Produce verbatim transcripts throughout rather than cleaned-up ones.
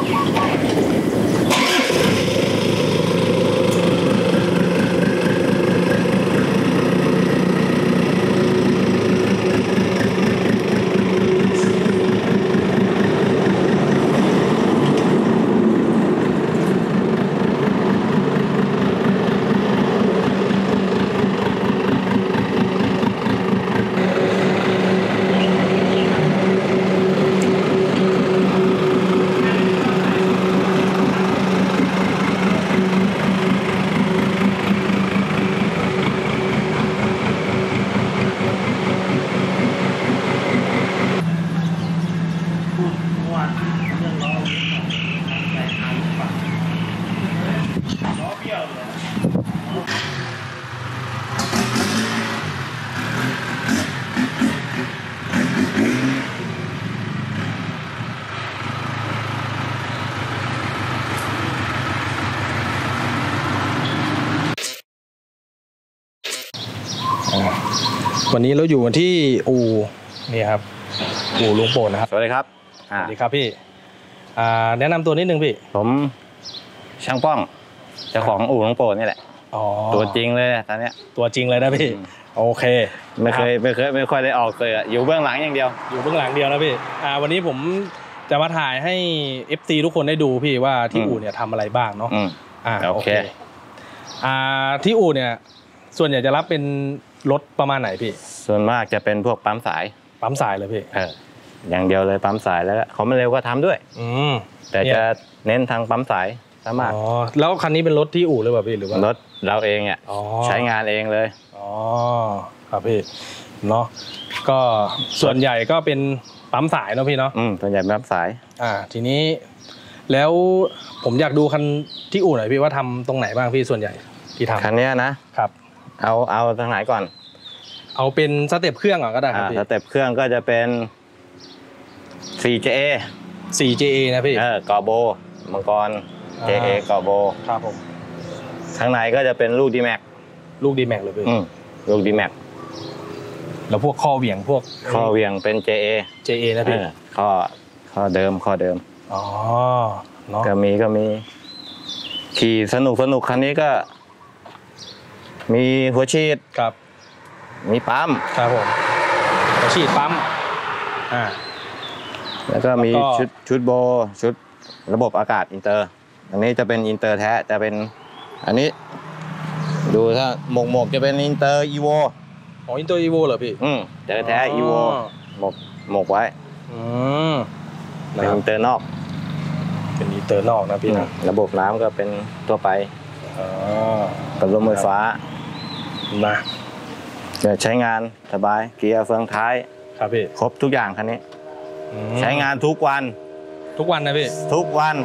วันนี้เราอยู่กันที่อู่นี่ครับอู่ลุงโป่นนะครับสวัสดีครับสวัสดีครับพี่แนะนำตัวนิดนึงพี่ผมช่างป้องเจ้าของอู่ลุงโป่นนี่แหละตัวจริงเลยตอนนี้ตัวจริงเลยนะพี่โอเคไม่เคยไม่เคยไม่ค่อยได้ออกเลยอยู่เบื้องหลังอย่างเดียวอยู่เบื้องหลังเดียวนะพี่วันนี้ผมจะมาถ่ายให้ เอฟ ซี ทุกคนได้ดูพี่ว่าที่อู่เนี่ยทำอะไรบ้างเนาะโอเคที่อู่เนี่ยส่วนใหญ่จะรับเป็นรถประมาณไหนพี่ส่วนมากจะเป็นพวกปั๊มสายปั๊มสายเลยพี่เอออย่างเดียวเลยปั๊มสายแล้วเขาไม่เร็วก็ทำด้วยอืมแต่จะเน้นทางปั๊มสายซะมากอ๋อแล้วคันนี้เป็นรถที่อู่หรือเปล่าพี่หรือว่ารถเราเองอ่ะใช้งานเองเลยอ๋อครับพี่เนาะก็ส่วนใหญ่ก็เป็นปั๊มสายเนาะพี่เนาะอืมส่วนใหญ่ปั๊มสายอ่าทีนี้แล้วผมอยากดูคันที่อู่หน่อยพี่ว่าทำตรงไหนบ้างพี่ส่วนใหญ่ที่ทำคันนี้นะครับเอาเอาทางไหนก่อนเอาเป็นสเต็ปเครื่องก่อนก็ได้ครับพี่สเต็ปเครื่องก็จะเป็น ซี เจ เอซี เจ เอ นะพี่เออกอโบมังกร เจ เอ กอโบครับผมข้างในก็จะเป็นลูก ดี แม็กลูก ดี แม็ก เลยพี่ลูก ดี แม็กแล้วพวกข้อเหวี่ยงพวกข้อเหวี่ยงเป็น เจ เอเจ เอ นะพี่ข้อข้อเดิมข้อเดิมอ๋อเนาะก็มีก็มีขี่สนุกสนุกคันนี้ก็มีหัวฉีดครับมีปั๊มครับผมหัวฉีดปั๊มอ่าแล้วก็มีชุดชุดโบชุดระบบอากาศอินเตอร์อันนี้จะเป็นอินเตอร์แท้จะเป็นอันนี้ดูถ้าหมกหมกจะเป็นอินเตอร์อีโวอ๋ออินเตอร์อีโวเหรอพี่อืมเจอแท้อีโวหมกหมกไว้อืมเป็นอินเตอร์นอกเป็นอินเตอร์นอกนะพี่นะระบบน้ำก็เป็นตัวไปอ๋อกับลมไฟฟ้ามาใช้งานสบายเกียร์เฟืองท้ายครับพี่ครบทุกอย่างคันนี้ใช้งานทุกวันทุกวันนะพี่ทุกวัน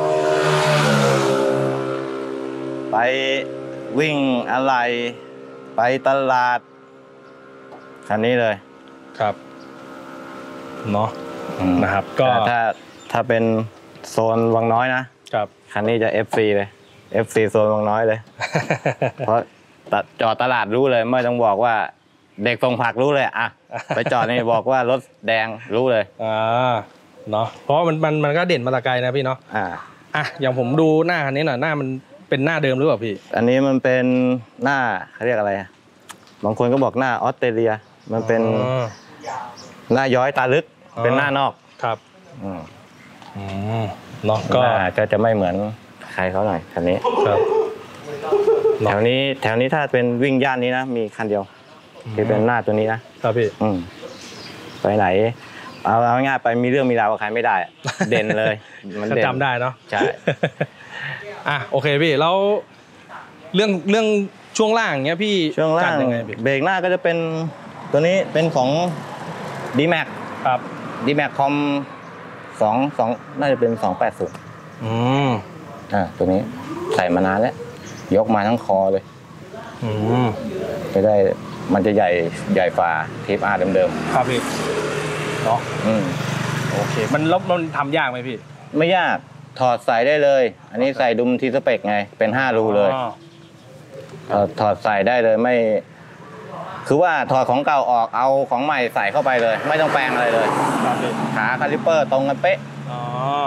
ไปวิ่งอะไรไปตลาดคันนี้เลยครับเนาะนะครับก็ถ้าถ้าเป็นโซนวังน้อยนะครับคันนี้จะ เอฟ ซี เลย เอฟ ซี โซนวังน้อยเลยเพราะจอดตลาดรู้เลยไม่ต้องบอกว่าเด็กส่งผักรู้เลยอ่ะไปจอดนี่บอกว่ารถแดงรู้เลยอ่าเนาะเพราะมันมันมันก็เด่นมาตะไกลนะพี่เนาะอ่าอ่ะอย่างผมดูหน้าคันนี้หน่อยหน้ามันเป็นหน้าเดิมหรือเปล่าพี่อันนี้มันเป็นหน้าเขาเรียกอะไรบางคนก็บอกหน้าออสเตรเลียมันเป็นหน้าย้อยตาลึกเป็นหน้านอกครับอืมอืมเนาะก็ก็จะไม่เหมือนใครเขาหน่อยคันนี้ครับแถวนี้แถวนี้ถ้าเป็นวิ่งย่านนี้นะมีคันเดียวที่เป็นหน้าตัวนี้นะครับพี่อืมไปไหนเอาเอาง่ายไปมีเรื่องมีราวกับใครไม่ได้เด่นเลยมันจำได้เนาะใช่อ่ะโอเคพี่แล้วเรื่องเรื่องช่วงล่างเงี้ยพี่ช่วงล่างเบรกหน้าก็จะเป็นตัวนี้เป็นของ ดี แม็กครับดี แม็ก คอมสองสองน่าจะเป็นสองแปดศูนย์อืมอ่าตัวนี้ใส่มานานแล้วยกมาทั้งคอเลยอืมไม่ได้มันจะใหญ่ใหญ่ฝ่าทีฟอาร์เดิมๆครับพี่เนาะอืมโอเคมันลบมันทำยากไหมพี่ไม่ยากถอดใส่ได้เลยอันนี้ใส่ดุมทีสเปกไงเป็นห้ารูเลยถอดใส่ได้เลยไม่คือว่าถอดของเก่าออกเอาของใหม่ใส่เข้าไปเลยไม่ต้องแปลงอะไรเลยขาคาลิปเปอร์ตรงกันเป๊ะอ๋อ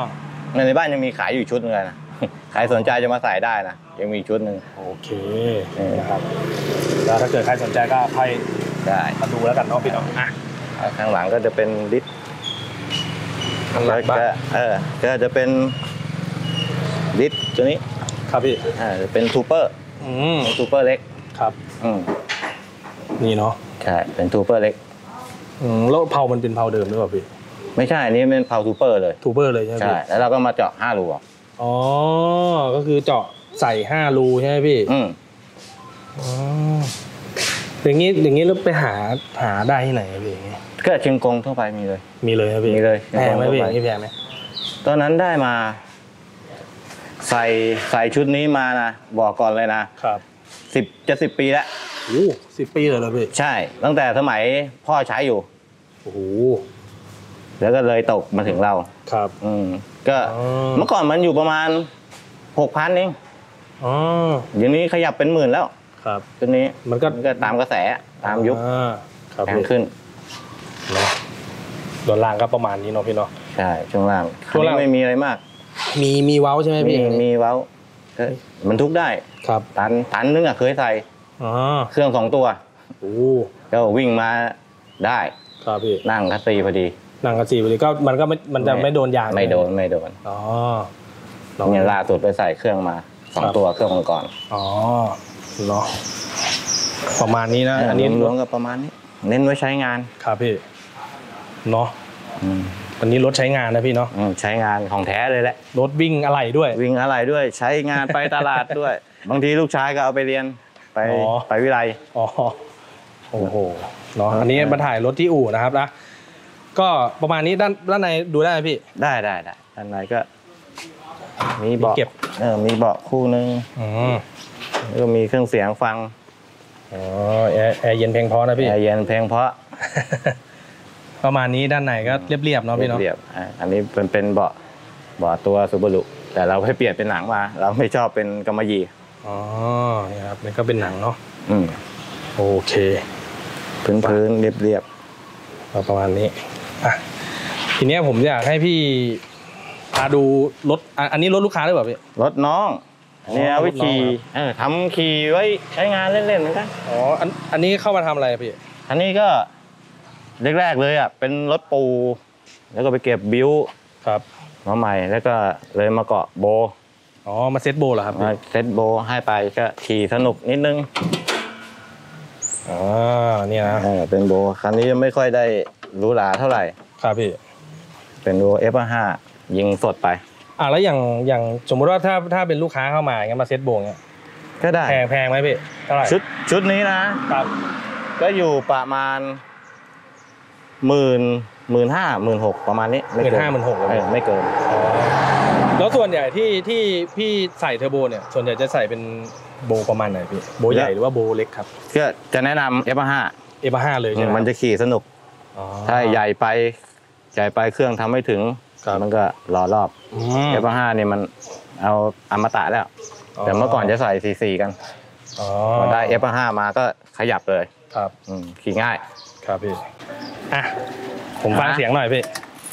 ในบ้านยังมีขายอยู่ชุดนึงเลยนะใครสนใจจะมาใส่ได้นะยังมีชุดหนึ่งโอเคนะครับแล้วถ้าเกิดใครสนใจก็ค่อยได้มาดูแล้วกันเนาะพี่เนาะอ่ะข้างหลังก็จะเป็นดิสข้างหลังบ้างเออก็จะเป็นดิสตัวนี้ครับพี่อ่าจะเป็นทูเปอร์อืมทูเปอร์เล็กครับอืมนี่เนาะใช่เป็นทูเปอร์เล็กอืมแล้วเพามันเป็นเพาเดิมหรือเปล่าพี่ไม่ใช่อันนี้เป็นเพาทูเปอร์เลยทูเบอร์เลยใช่ไหมใช่พี่แล้วเราก็มาเจาะห้ารูออกอ๋อก็คือเจาะใส่ห้ารูใช่ไหมพี่อืมอ๋ออย่างนี้อย่างนี้เราไปหาหาได้ที่ไหนพี่อย่างงี้ก็เชียงกงทั่วไปมีเลยมีเลยครับพี่มีเลยแพงไหมพี่ทั่วไปนี่แพงไหมตอนนั้นได้มา ใส่ใส่ชุดนี้มานะบอกก่อนเลยนะครับ สิบจะสิบปีแล้วโอ้สิบปีเลยเหรอพี่ใช่ ตั้งแต่สมัยพ่อใช้อยู่โอ้โหแล้วก็เลยตกมาถึงเราครับอืมก็อ๋อเมื่อก่อนมันอยู่ประมาณหกพันเองอ๋อเดี๋ยวนี้ขยับเป็นหมื่นแล้วครับตัวนี้มันก็มันก็ตามกระแสตามยุคอ่าครับแพงพี่ขึ้นเนาะส่วนล่างก็ประมาณนี้เนาะพี่เนาะใช่ช่วงล่างช่วงล่างอันนี้ไม่มีอะไรมากมีมีเว้าใช่ไหมมีพี่มีเว้าก็มันทุกได้ครับตันตันนึงอ่ะเคยใส่อ๋อเครื่องสองตัวโอ้ก็วิ่งมาได้ครับพี่นั่งคัสซีพอดีนั่งกระสีไปเลยก็มันก็ไม่มันจะไม่โดนยางไม่โดนไม่โดนอ๋อเนี่ยล่าสุดไปใส่เครื่องมาสองตัวเครื่องมังกรอ๋อเนาะประมาณนี้นะอันนี้รวมๆก็ประมาณนี้ เน้นไว้ใช้งานครับพี่เนาะอืมอันนี้รถใช้งานนะพี่เนาะอืมใช้งานของแท้เลยแหละรถวิ่งอะไรด้วยวิ่งอะไรด้วยใช้งานไปตลาดด้วย บางทีลูกชายก็เอาไปเรียนไปอ๋อไปวิไลอ๋อโอ้โหเนาะอันนี้มาถ่ายรถที่อู่นะครับนะก็ประมาณนี้ด้านด้านในดูได้ไหมพี่ได้ได้ได้ด้านในก็ มีเบาะมีเก็บเออมีเบาะคู่นึงอืมแล้วก็มีเครื่องเสียงฟังอ๋อแอร์แอร์เย็นเพลงเพราะนะพี่แอร์เย็นเพลงเพราะประมาณนี้ด้านในก็เรียบๆเนาะพี่เนาะเรียบๆอ่าอันนี้เป็นเป็นเบาะเบาะตัวซูบารุแต่เราให้เปลี่ยนเป็นหนังมา เราไม่ชอบเป็นกำมะหยี่อ๋อนี่ครับนี่ก็เป็นหนังเนาะอืมโอเคพื้นพื้นเรียบเรียบประมาณนี้อ่ะทีเนี้ยผมอยากให้พี่พาดูรถอ่ะอันนี้รถลูกค้าด้วยเปล่าพี่รถน้องอันนี้เอาไว้ขี่รถน้องเหรอเออทำขี่ไว้ใช้งานเล่นๆเหมือนกันอ๋ออันอันนี้เข้ามาทำอะไรพี่อันนี้ก็แรกๆเลยอ่ะเป็นรถปู แล้วก็ไปเก็บบิ้วครับมาใหม่ แล้วก็เลยมาเกาะโบอ๋อมาเซ็ตโบเหรอครับพี่มาเซ็ตโบให้ไปก็ขี่สนุกนิดนึงอ๋อเนี่ยนะเออเป็นโบคันนี้ยังไม่ค่อยได้หรูหราเท่าไหร่ครับพี่เป็นโบ เอฟ ห้า ยิงสดไปอ่ะแล้วอย่างอย่างสมมุติว่าถ้าถ้าเป็นลูกค้าเข้ามาอย่างเงี้ยมาเซ็ตโบเงี้ยก็ได้แพงแพงไหมพี่เท่าไหร่ชุดชุดนี้นะครับก็อยู่ประมาณหมื่นหมื่นห้าหมื่นหกประมาณนี้หมื่นห้าหมื่นหกเออไม่เกินอ๋อแล้วส่วนใหญ่ที่ที่พี่ใส่เทอร์โบเนี่ยส่วนใหญ่จะใส่เป็นโบประมาณไหนพี่โบใหญ่หรือว่าโบเล็กครับก็จะแนะนำ เอฟ ห้าเอฟห้าเลยใช่ไหมมันจะขี่สนุกอ๋อถ้าใหญ่ไปใหญ่ไปเครื่องทำไม่ถึงครับมันก็รอรอบอืมเอฟ ห้านี่มันเอาอมตะแล้ว แต่เมื่อก่อนจะใส่สี่สี่กันอ๋อพอได้ เอฟ ห้า มาก็ขยับเลยครับอืมขี่ง่ายครับพี่อ่ะผมฟังอ่ะเสียงหน่อยพี่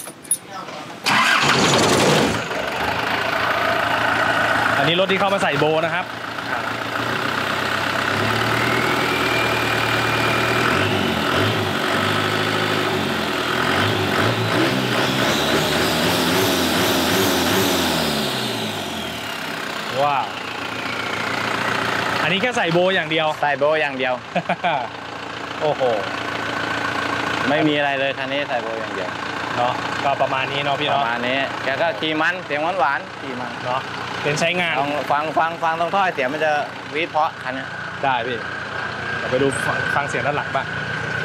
อันนี้รถที่เข้ามาใส่โบนะครับว้าวอันนี้แค่ใส่โบอย่างเดียวใส่โบอย่างเดียวโอ้โหไม่มีอะไรเลยคันนี้ใส่โบอย่างเดียวเนาะก็ประมาณนี้เนาะพี่ประเนาะมาณนี้แกก็ขี่มันเสียงหวานๆขี่มันเนาะเป็นใช้งานลองฟังฟังฟังตรงท่อเสียงมันจะวีดเพราะคันนี้ได้พี่เดี๋ยวไปดูฟังฟังเสียงด้านหลังบ้าง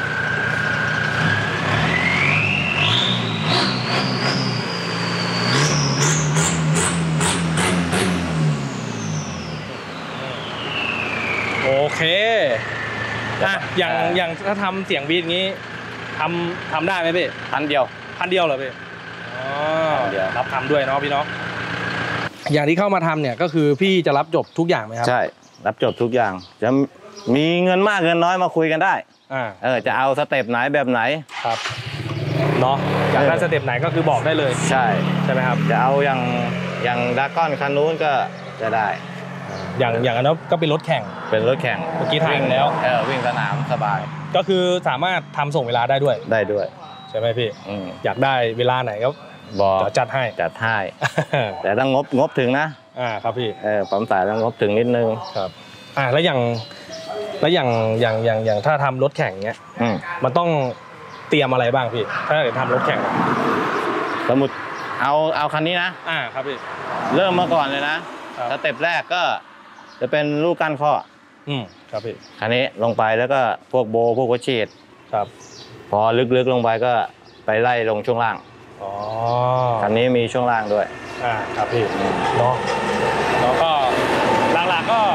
โอเคอ่ะอย่างอย่างถ้าทำเสียงบีทงี้ทำทำได้ไหมพี่คันเดียวพันเดียวเหรอพี่อ๋อพันเดียวรับทำด้วยเนาะพี่เนาะอย่างที่เข้ามาทำเนี่ยก็คือพี่จะรับจบทุกอย่างไหมครับใช่รับจบทุกอย่าง จะมีเงินมากเงินน้อยมาคุยกันได้อ่าเออจะเอาสเต็ปไหนแบบไหนครับมเนาะอยากได้สเต็ปไหนก็คือบอกได้เลยใช่ใช่ไหมครับจะเอาอย่างอย่างดราก้อนคันนู้นก็จะได้อย่างอย่างนั้นก็เป็นรถแข่งเป็นรถแข่งเมื่อกี้ถ่ายแล้วเออวิ่งสนามสบายก็คือสามารถทำส่งเวลาได้ด้วยได้ด้วยใช่ไหมพี่อยากได้เวลาไหนก็บอกจัดให้จัดให้แต่ต้องงบงบถึงนะอ่าครับพี่เออปั๊มสายต้องงบถึงนิดนึงครับอ่าแล้วอย่างแล้วอย่างอย่างอย่างอย่างถ้าทำรถแข่งเงี้ยมันต้องเตรียมอะไรบ้างพี่ถ้าเกิดทำรถแข่งสมมติเอาเอาคันนี้นะอ่าครับพี่เริ่มมาก่อนเลยนะสเต็ปแรกก็จะเป็นลูกก้านข้ออืมครับพี่คันนี้ลงไปแล้วก็พวกโบพวกวัชชีดครับพอลึกๆลงไปก็ไปไล่ลงช่วงล่างอ๋อคันนี้มีช่วงล่างด้วยอ่าครับพี่เนาะแล้วก็หลักๆก็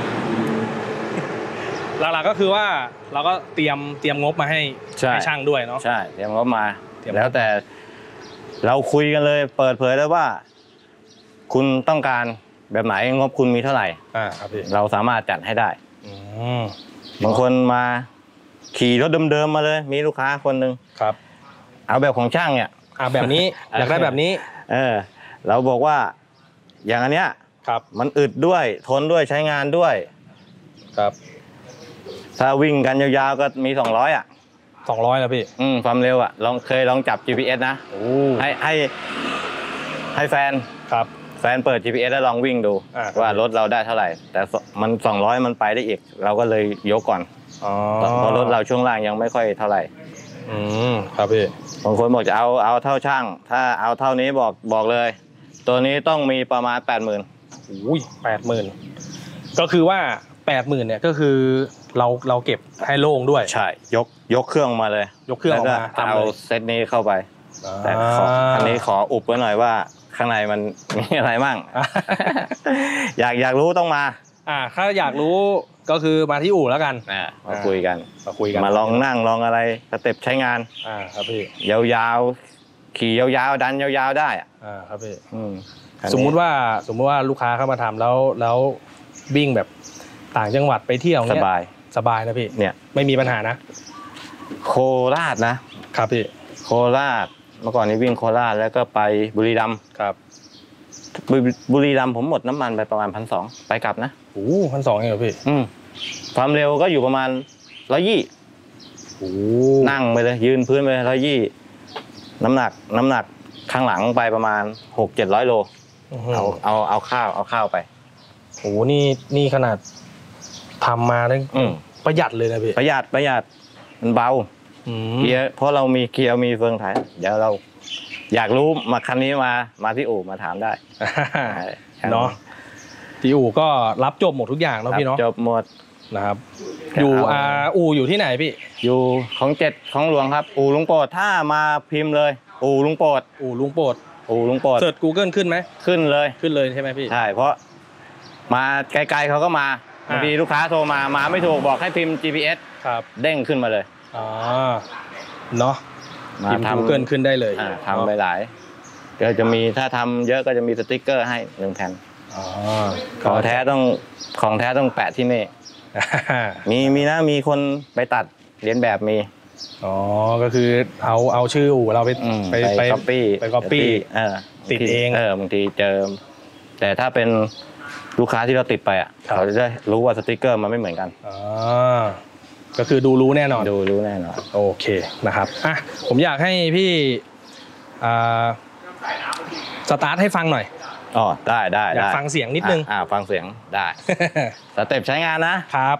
หลักๆก็คือว่าเราก็เตรียมเตรียมงบมาให้ให้ช่างด้วยเนาะใช่เตรียมงบมาแล้วแต่เราคุยกันเลยเปิดเผยแล้วว่าคุณต้องการแบบไหนงบคุณมีเท่าไหร่อ่าครับพี่เราสามารถจัดให้ได้บางคนมาขี่รถเดิมๆมาเลยมีลูกค้าคนหนึ่งครับเอาแบบของช่างเนี่ยอ่าแบบนี้อยากได้แบบนี้เออเราบอกว่าอย่างอันเนี้ยครับมันอึดด้วยทนด้วยใช้งานด้วยครับถ้าวิ่งกันยาวๆก็มีสองร้อยอ่ะสองร้อยแล้วพี่อืมความเร็วอ่ะลองเคยลองจับ จี พี เอส นะให้ให้ให้แฟนครับแฟนเปิด จี พี เอส แล้วลองวิ่งดูว่ารถเราได้เท่าไหร่แต่มันสองร้อยมันไปได้อีกเราก็เลยยกก่อนเพราะรถเราช่วงล่างยังไม่ค่อยเท่าไหร่อืมครับพี่บางคนบอกจะเอาเอาเท่าช่างถ้าเอาเท่านี้บอกบอกเลยตัวนี้ต้องมีประมาณแปดหมื่นอุ้ยแปดหมื่นก็คือว่าแปดหมื่นเนี่ยก็คือเราเราเก็บให้โล่งด้วยใช่ยกยกเครื่องมาเลยยกเครื่องออกมาเอาเซตนี้เข้าไปแต่คันนี้ขออุบไว้หน่อยว่าข้างในมันมีอะไรบ้างอยากอยากรู้ต้องมาอ่าถ้าอยากรู้ก็คือมาที่อู่แล้วกันมาคุยกันมาคุยกันมาลองนั่งลองอะไรสเต็ปใช้งานอ่าครับพี่ยาวๆขี่ยาวๆดันยาวๆได้อ่าครับพี่สมมุติว่าสมมุติว่าลูกค้าเข้ามาทำแล้วแล้ววิ่งแบบต่างจังหวัดไปเที่ยวสบายสบายนะพี่เนี่ยไม่มีปัญหานะโคราชนะครับพี่โคราชเมื่อก่อนนี้วิ่งโคราชแล้วก็ไปบุรีรัมย์ครับบุรีรัมย์ผมหมดน้ำมันไปประมาณพันสองไปกลับนะโอ้พันสองเองเหรอพี่อืมความเร็วก็อยู่ประมาณร้อยยี่โอ้นั่งไปเลยยืนพื้นไปร้อยยี่น้ำหนักน้ำหนักข้างหลังไปประมาณหกเจ็ดร้อยโลเอาเอาเอาข้าวเอาข้าวไปโอ้นี่นี่ขนาดทำมาได้ประหยัดเลยนะพี่ประหยัดประหยัดมันเบาเกียร์เพราะเรามีเกียร์มีเฟืองถ่ายเดี๋ยวเราอยากรู้มาคันนี้มามาที่อู่มาถามได้เนาะที่อู่ก็รับจบหมดทุกอย่างเนาะพี่เนาะจบหมดนะครับอยู่อ่าอู่อยู่ที่ไหนพี่อยู่ของเจ็ดของหลวงครับอู่ลุงโปรดถ้ามาพิมพ์เลยอู่ลุงโปรดอู่ลุงโปรดอู่ลุงโปรดเสิร์ช Google ขึ้นไหมขึ้นเลยขึ้นเลยใช่ไหมพี่ใช่เพราะมาไกลๆเขาก็มาบางทีลูกค้าโทรมามาไม่ถูกบอกให้พิมพ์ จี พี เอสครับเด้งขึ้นมาเลยอ๋อเนาะพิมพ์ Google ขึ้นได้เลยทำไปหลายก็จะมีถ้าทำเยอะก็จะมีสติ๊กเกอร์ให้หนึ่งแผ่นของแท้ต้องของแท้ต้องแปะที่นี่มีมีนะมีคนไปตัดเลียนแบบมีอ๋อก็คือเอาเอาชื่ออู่เราไปไปไปก๊อปปี้ไปก๊อปปี้ติดเองเออบางทีเจอแต่ถ้าเป็นลูกค้าที่เราติดไปอ่ะเขาจะได้รู้ว่าสติ๊กเกอร์มันไม่เหมือนกันอ๋อก็คือดูรู้แน่นอนดูรู้แน่นอนโอเคนะครับอ่ะผมอยากให้พี่อ่าสตาร์ทให้ฟังหน่อยอ๋อได้ได้อยากฟังเสียงนิดนึงอ่าฟังเสียงได้สเต็ปใช้งานนะครับ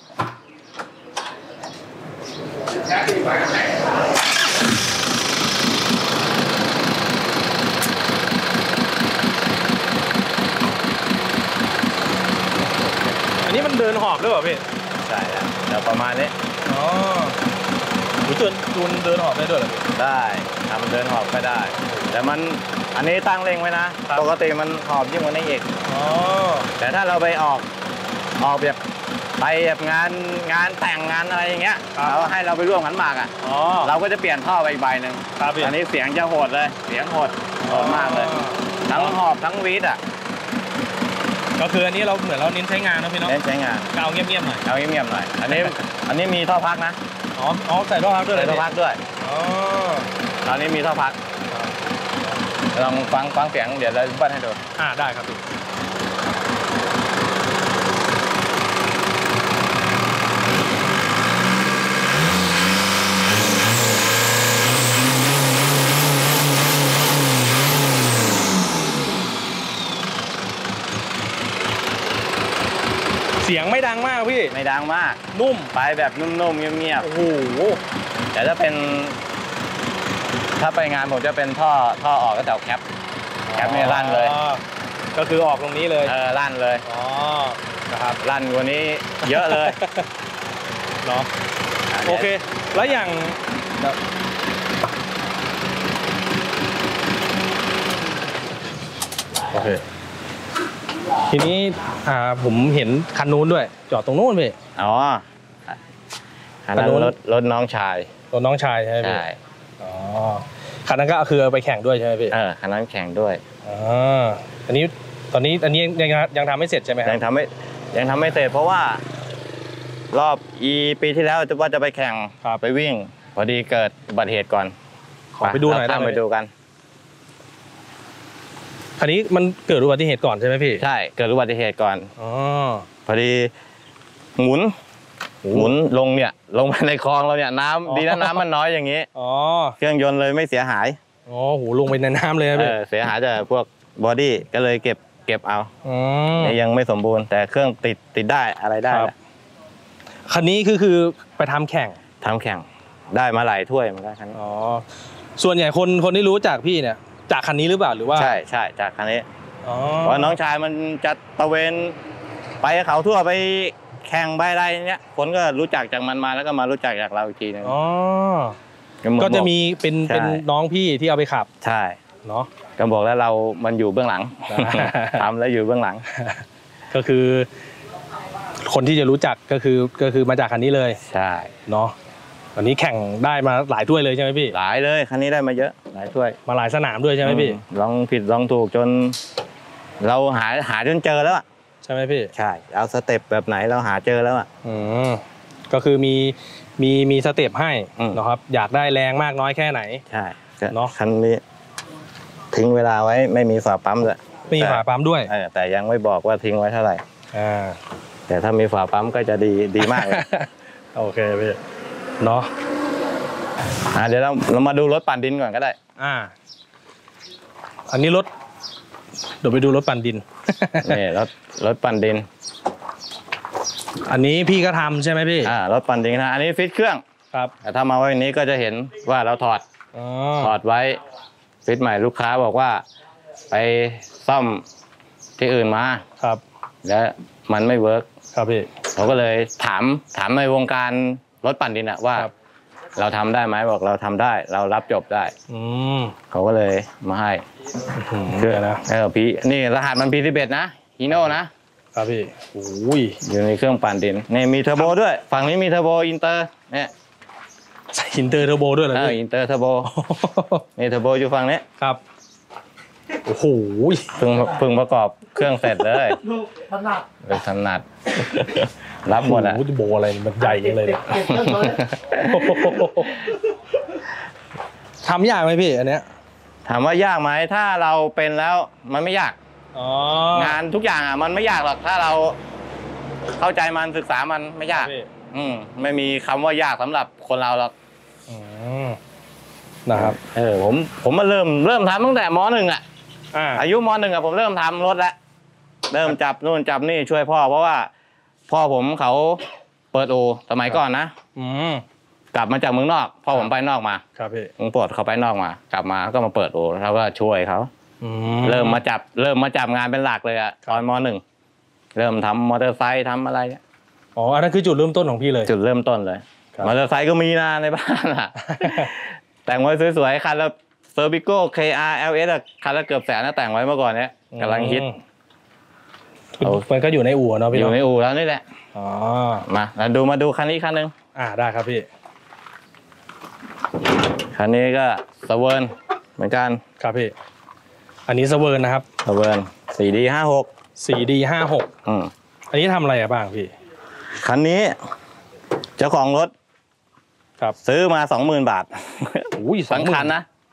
อันนี้มันเดินหอบด้วยเหรอพี่ใช่แล้วเดี๋ยวประมาณนี้อ๋อหูจนจูนเดินหอบได้ด้วยเหรอได้ทำเดินหอบก็ได้แต่มันอันนี้ตั้งเร่งไว้นะปกติมันหอบยิ่งกว่านี้อีกอ๋อแต่ถ้าเราไปออกออกแบบไปแบบงานงานแต่งงานอะไรอย่างเงี้ยเราให้เราไปร่วมขันหมากอ่ะเราก็จะเปลี่ยนท่อไปอีกใบหนึ่งอันนี้เสียงจะโหดเลยเสียงโหดโหดมากเลยทั้งหอบทั้งวีดอ่ะก็คืออันนี้เราเหมือนเราเน้นใช้งานนะพี่เนาะเน้นใช้งานเอาเงียบๆหน่อยเอาเงียบๆหน่อยอันนี้อันนี้มีท่อพักนะอ๋ออ๋อใส่ท่อพักด้วยใส่ท่อพักด้วยอ๋อทตอนนี้มีท่อพักลองฟังฟังเสียงเดี๋ยวเราเบิ้ลให้ดูอ่าได้ครับพี่เสียงไม่ดังมากพี่ไม่ดังมากนุ่มไปแบบนุ่มๆเงียบๆโอ้โหแต่ถ้าเป็นถ้าไปงานผมจะเป็นท่อท่อออกก็แถวแคปแคปนี่ลั่นเลยก็คือออกตรงนี้เลยเออลั่นเลยอ๋อนะครับลั่นกว่านี้เยอะเลยเนาะโอเคแล้วอย่างโอเคทีนี้อ่าผมเห็นคันนู้นด้วยจอดตรงนู้นพี่อ๋อคันนั้นรถรถน้องชายรถน้องชายใช่ไหมพี่ใช่อ๋อคันนั้นก็คือเอาไปแข่งด้วยใช่ไหมพี่เออคันนั้นแข่งด้วยอ๋ออันนี้ตอนนี้อันนี้ยังยังทำไม่เสร็จใช่ไหมครับยังทำไม่ยังทำไม่เสร็จเพราะว่ารอบอีปีที่แล้วจะว่าจะไปแข่งไปวิ่งพอดีเกิดอุบัติเหตุก่อนขอไปดูหน่อยได้ไหมไปดูกันอันนี้มันเกิดอุบัติเหตุก่อนใช่ไหมพี่ใช่เกิดอุบัติเหตุก่อนอ๋อพอดีหมุนหมุนลงเนี่ยลงไปในคลองเราเนี่ยน้ำดีนะน้ำมันน้อยอย่างนี้อ๋อเครื่องยนต์เลยไม่เสียหายอ๋อโหลงไปในน้ำเลยพี่เสียหายแต่พวกบอดี้ก็เลยเก็บเก็บเอายังไม่สมบูรณ์แต่เครื่องติดติดได้อะไรได้คันนี้คือคือไปทำแข่งทำแข่งได้มาหลายถ้วยเหมือนกันอ๋อส่วนใหญ่คนคนที่รู้จักพี่เนี่ยจากคันนี้หรือเปล่าหรือว่าใช่ใช่จากคันนี้เพราะน้องชายมันจะตะเวนไปเขาทั่วไปแข่งใบอะไรเนี้ยคนก็รู้จักจากมันมาแล้วก็มารู้จักจากเราอีกทีนึงอ๋อก็จะมีเป็นเป็นน้องพี่ที่เอาไปขับใช่เนาะก็บอกแล้วเรามันอยู่เบื้องหลังทำแล้วอยู่เบื้องหลังก็คือคนที่จะรู้จักก็คือก็คือมาจากคันนี้เลยใช่เนาะวันนี้แข่งได้มาหลายถ้วยเลยใช่ไหมพี่หลายเลยคันนี้ได้มาเยอะหลายถ้วยมาหลายสนามด้วยใช่ไหมพี่ลองผิดลองถูกจนเราหาหาจนเจอแล้วอ่ะใช่ไหมพี่ใช่เอาสเต็ปแบบไหนเราหาเจอแล้วอ่ะอืมก็คือมีมีมีสเต็ปให้นะครับอยากได้แรงมากน้อยแค่ไหนใช่เนาะคันนี้ทิ้งเวลาไว้ไม่มีฝาปั๊มเลยไม่มีฝาปั๊มด้วยแต่ยังไม่บอกว่าทิ้งไว้เท่าไหร่อ่าแต่ถ้ามีฝาปั๊มก็จะดีดีมากเลยโอเคพี่เนาะอ่าเดี๋ยวเราเรามาดูรถปั่นดินก่อนก็ได้อ่าอันนี้รถเดี๋ยวไปดูรถปั่นดินนี่รถรถปั่นดินอันนี้พี่ก็ทำใช่ไหมพี่อ่ารถปั่นดินนะอันนี้ฟิตเครื่องครับแต่ถ้ามาไว้นี้ก็จะเห็นว่าเราถอดถอดไว้ฟิตใหม่ลูกค้าบอกว่าไปซ่อมที่อื่นมาครับแล้วมันไม่เวิร์กครับพี่เขาก็เลยถามถามในวงการรถปั่นดินอะว่าเราทำได้ไหมบอกเราทำได้เรารับจบได้อืมเขาก็เลยมาให้เชื่อนะเออพี่นี่รหัสมันพีสิบเอ็ดนะฮีโน่นะครับพี่โอ้ยอยู่ในเครื่องปั่นดินนี่มีเทอร์โบด้วยฝั่งนี้มีเทอร์โบอินเตอร์เนี่ยใส่อินเตอร์เทอร์โบด้วยเหรอพี่อินเตอร์เทอร์โบนี่เทอร์โบอยู่ฝั่งนี้ครับโอ้โหเพิ่งเพิ่งประกอบเครื่องเสร็จเลยถนัดเลยถนัดรับหมดอ่ะโบอะไรมันใหญ่ยังเลยทำยากไหมพี่อันเนี้ยถามว่ายากไหมถ้าเราเป็นแล้วมันไม่ยากงานทุกอย่างอ่ะมันไม่ยากหรอกถ้าเราเข้าใจมันศึกษามันไม่ยากอืมไม่มีคำว่ายากสำหรับคนเราหรอกนะครับเออผมผมมาเริ่มเริ่มทำตั้งแต่ม.หนึ่งอ่ะอายุม.หนึ่งอ่ะผมเริ่มทำรถแล้วเริ่มจับนู่นจับนี่ช่วยพ่อเพราะว่าพ่อผมเขาเปิดอู่สมัยก่อนนะกลับมาจากเมืองนอกพ่อผมไปนอกมาครับพี่มึงปลดเขาไปนอกมากลับมาก็มาเปิดอู่แล้วก็ช่วยเขาเริ่มมาจับเริ่มมาจับงานเป็นหลักเลยอ่ะตอนม.หนึ่งเริ่มทำมอเตอร์ไซค์ทำอะไรอ๋ออันนั้นคือจุดเริ่มต้นของพี่เลยจุดเริ่มต้นเลยมอเตอร์ไซค์ก็มีนะในบ้านอ่ะแต่งไว้สวยๆคันละเซอร์บิโก้ เค อาร์ แอล เอส อะคันละเกือบแสนนะแต่งไว้เมื่อก่อนเนี้ยกำลังฮิตมันก็อยู่ในอู่เนาะพี่อยู่ในอู่แล้วนี่แหละอ๋อมาแล้วดูมาดูคันนี้คันนึงอ่าได้ครับพี่คันนี้ก็สเวิร์นเหมือนกันครับพี่อันนี้สเวิร์นนะครับสเวิร์น สี่ ดี ห้า หกสี่ ดี ห้า หกอืมอันนี้ทำอะไรอะบ้างพี่คันนี้เจ้าของรถครับซื้อมา สองหมื่น บาทอุ้ยสองคันนะ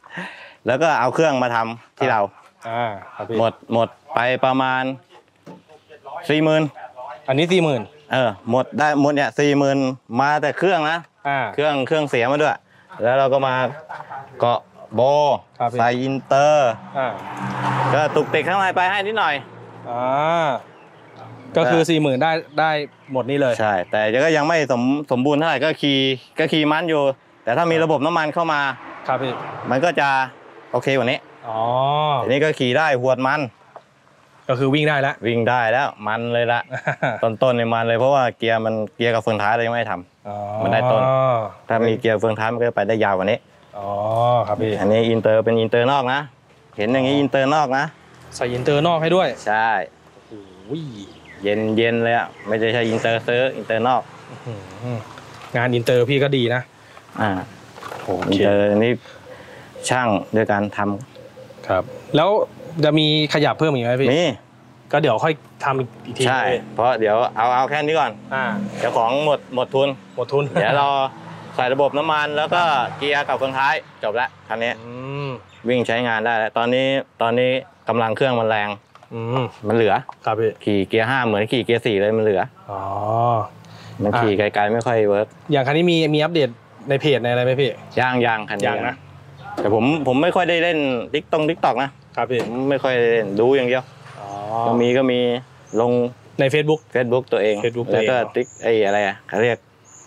แล้วก็เอาเครื่องมาทำที่เราอ่าครับพี่หมดหมดไปประมาณสี่หมื่นอันนี้สี่หมื่นเออหมดได้หมดเนี่ยสี่หมื่นมาแต่เครื่องนะอ่าเครื่องเครื่องเสียมาด้วย แล้วเราก็มาเกาะโบครับพี่ใส่อินเตอร์อ่าก็ตุกติกข้างในไปให้นิดหน่อยอ่าก็คือสี่หมื่นได้ได้หมดนี่เลยใช่ แต่ก็ยังไม่สมสมบูรณ์เท่าไหร่ก็ขี่ก็ขี่มันอยู่ แต่ถ้ามีระบบน้ำมันเข้ามาครับพี่มันก็จะโอเคกว่านี้อ๋อทีนี้ก็ขี่ได้หวดมันก็คือวิ่งได้แล้ววิ่งได้แล้วมันเลยละ ต้นๆในมันเลยเพราะว่าเกียร์มันเกียร์กับเฟืองท้ายเรายังไม่ได้ทำอ๋อมันได้ต้น ถ้ามีเกียร์เฟืองท้ายมันก็ไปได้ยาวกว่านี้อ๋อครับพี่อันนี้อินเตอร์เป็นอินเตอร์นอกนะ เห็นอย่างนี้อินเตอร์นอกนะใส่อินเตอร์นอกให้ด้วยใช่โอ้ยเย็นเย็นเลยอ่ะไม่ใช่ใช่อินเตอร์เซอร์อินเตอร์นอกอื้อหืองานอินเตอร์พี่ก็ดีนะอ่าโออิเคนเตอร์นี่ช่างด้วยการทำครับ แล้วจะมีขยับเพิ่มอีกไหมพี่มีก็เดี๋ยวค่อยทำอีกทีใช่ เพราะเดี๋ยวเอาเอาแค่นี้ก่อนอ่าเดี๋ยวของหมดหมดทุนหมดทุนเดี๋ยวเราใส่ระบบน้ำมันแล้วก็เกียร์กับเฟืองท้ายจบแล้วคันนี้อืมวิ่งใช้งานได้แล้วตอนนี้ตอนนี้กำลังเครื่องมันแรงอืมมันเหลือครับพี่ขี่เกียร์ห้าเหมือนขี่เกียร์สี่เลยมันเหลืออ๋อมันขี่ไกลๆไม่ค่อยเวิร์กอย่างคันนี้มีมีอัปเดตในเพจในอะไรไหมพี่ย่างยางคันนี้ย่างนะแต่ผมผมไม่ค่อยได้เล่นติ๊กตงติ๊กตอกนะครับพี่ผมไม่ค่อยได้เล่นดูอย่างเดียวอ๋อก็มีก็มีลงใน Facebook Facebook ตัวเอง Facebook แล้วก็ตัวเองติ๊กไอ้อะไรอ่ะเขาเรียก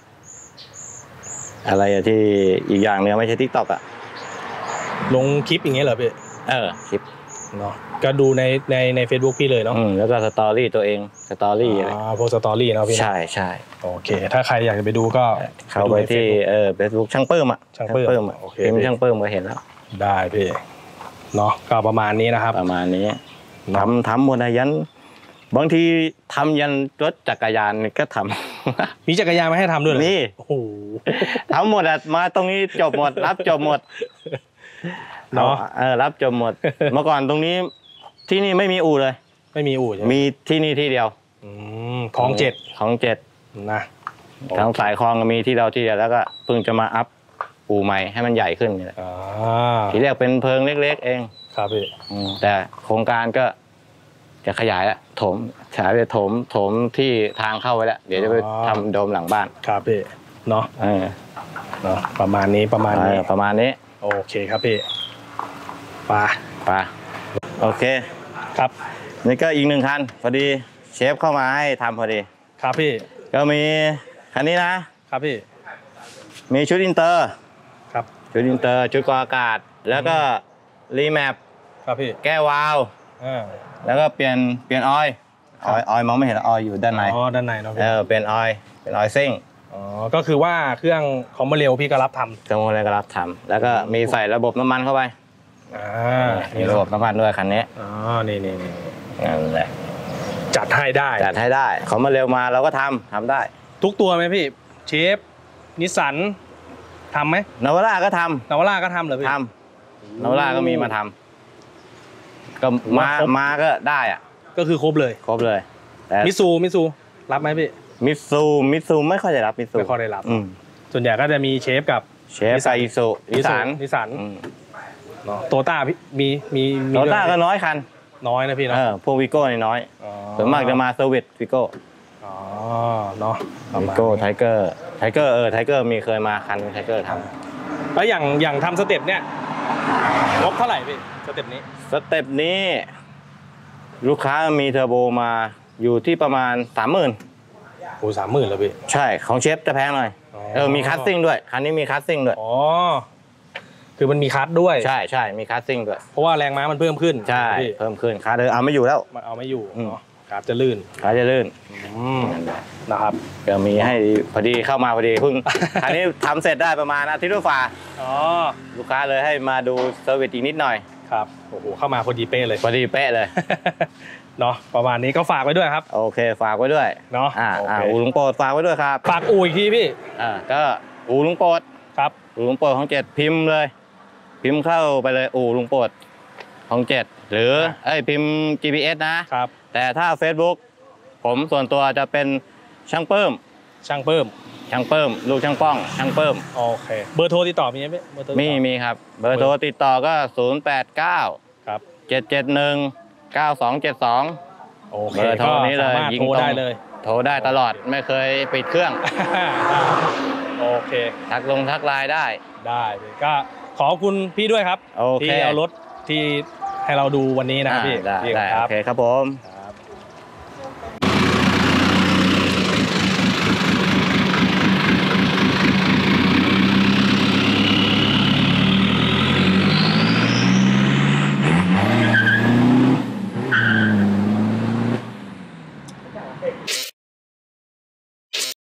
อะไรอะที่อีกอย่างเนื้อไม่ใช่ติ๊กตอกอ่ะลงคลิปอย่างเงี้ยเหรอพี่เออคลิปเนาะก็ดูในในในเฟซบุ๊กพี่เลยเนาะอืมแล้วก็สตอรี่ตัวเองสตอรี่อะไรอ่าพวกสตอรี่เนาะพี่เนอะใช่ใช่โอเค ถ้าใครอยากจะไปดูก็เข้าไปที่ดูใน Facebook เออเฟซบุ๊กช่างเปิ้มอ่ะช่างเปิ้มอะโอเคพิมพ์ช่างเปิ้มก็เห็นแล้วได้พี่เนาะก็ประมาณนี้นะครับประมาณนี้ทำทำหมดนะยัน บางทีทำยันรถจักรยานนี่ก็ทำมีจักรยานมาให้ทำด้วยเหรอนี่โอ้โหทำหมดอ่ะมาตรงนี้จบหมด รับจบหมดเนาะเออรับจบหมด เมื่อก่อนตรงนี้ที่นี่ไม่มีอู่เลยไม่มีอู่ใช่ไหมมีที่นี่ที่เดียวอืมของเจ็ดของเจ็ดนะทางสายคลองก็มีที่เราที่เดียวแล้วก็เพิ่งจะมาอัพอู่ใหม่ให้มันใหญ่ขึ้นนี่แหละอ่าทีแรกเป็นเพิงเล็กๆเองครับพี่อืมแต่โครงการก็จะขยายละถมขยายไปถมถมที่ทางเข้าไว้แล้วเดี๋ยวจะไปทำโดมหลังบ้านครับพี่เนาะเออเนาะประมาณนี้ประมาณนี้เออประมาณนี้โอเคครับพี่ไปไปโอเคครับนี่ก็อีกหนึ่งคันพอดีเชฟเข้ามาให้ทำพอดีครับพี่ก็มีคันนี้นะครับพี่มีชุดอินเตอร์ครับชุดอินเตอร์ชุดกรองอากาศ แล้วก็รีแมปครับพี่แก้วาล์วอ่าแล้วก็เปลี่ยนเปลี่ยนออยล์ครัอบ อยล์ออยล์มองไม่เห็นออยล์อยู่ด้านในอ๋อด้านในเนาะเอพี่อเปลี่ยนออยล์เป็นออยล์ซิ่งอ๋อก็คือว่าเครื่องคอมเบเร็วพี่ก็รับทำสมุนไพรก็รับทำแล้วก็มีใส่ระบบน้ำมันเข้าไปอ่ามีระบบน้ำมันด้วยคันนี้อ๋อนี่นี่นี่นั่นแหละจัดให้ได้จัดให้ได้เขามาเร็วมาเราก็ทำทำได้ทุกตัวไหมพี่เชฟนิสสันทำไหมนาวาร่าก็ทำนาวาร่าก็ทำเหรอพี่ทำนาวาร่าก็มีมาทำก็มาครบมาก็ได้อะก็คือครบเลยครบเลยแต่มิซูมิซูรับไหมพี่มิตซูมิตซูไม่ค่อยได้รับมิตซูไม่ค่อยได้รับอืมส่วนใหญ่ก็จะมีเชฟกับเชฟไซซูนิสสันนิสสันอืมเนาะโตต้าพี่มีมีมีโตด้วยต้าก็น้อยคันน้อยนะพี่เอเนาะอพวกวิโก้นี่น้อยอ๋อส่วนมากจะมาเซอร์วิสวิโก้อ๋อเนาะประวิมาณโก้นี้ไทเกอร์ไทเกอร์เออไทเกอร์มีเคยมาคันไทเกอร์ทแล้วอย่างอย่างทำสเต็ปเนี่ยงบเท่าไหร่พี่สเต็ปนี้ำสเต็ปนี้ ลูกค้ามีเทอร์โบมาอยู่ที่ประมาณสามหมื่นโอ้สามหมื่นแล้วพี่ใช่ของเชฟจะแพงหน่อยอ๋อเออมีคัสซิ่งด้วยคันนี้มีคัสซิ่งด้วยอ๋อคือมันมีคัสด้วยใช่ใช่มีคัสซิ่งด้วยเพราะว่าแรงม้ามันเพิ่มขึ้นใช่พี่เพิ่มขึ้นคัสเดิมเอาไม่อยู่แล้วมันเอาไม่อยู่อืมเนาะครับจะลื่นคัสจะลื่นอืมนะครับก็มีให้พอดีเข้ามาพอดีเพิ่ง คันนี้ทำเสร็จได้ประมาณอาทิตย์ฝ่าอ๋อลูกค้าเลยให้มาดูเซอร์วิสอีกนิดหน่อยครับโอ้โหเข้ามาพอดีเป๊ะเลยพอดีเป๊ะเลยเนาะประมาณนี้ก็ฝากไว้ด้วยครับโอเคฝากไว้ด้วยเนาะอ่าโออ่าเคอูลุงโปรดฝากไว้ด้วยครับฝากอู่อีกทีพี่อ่าก็อูลุงโปรดครับอูลุงโปรดของเจ็ดพิมพ์เลย พิมพ์เข้าไปเลยอูลุงโปรดของเจ็ดหรือเอ้ยพิมพ์ จี พี เอส นะครับแต่ถ้า Facebook ผมส่วนตัวจะเป็นช่างเพิ่มช่างเพิ่มช่างเพิ่มลูกช่างป้องช่างเพิ่มโอเคเบอร์โทรติดต่อมีไหมเบอร์โทรมีมีครับเบอร์โทรติดต่อก็ศูนย์แปดเก้าครับเจ็ดเจ็ดหนึ่งเก้าสองเจ็ดสองโอเคเบอร์โทรนี้เลยยิงโทรได้เลยโทรได้ตลอดไม่เคยปิดเครื่องโอเคทักลงทักไลน์ได้ได้ก็ขอบคุณพี่ด้วยครับที่เอารถที่ให้เราดูวันนี้นะครับพี่ได้ได้โอเคครับผมค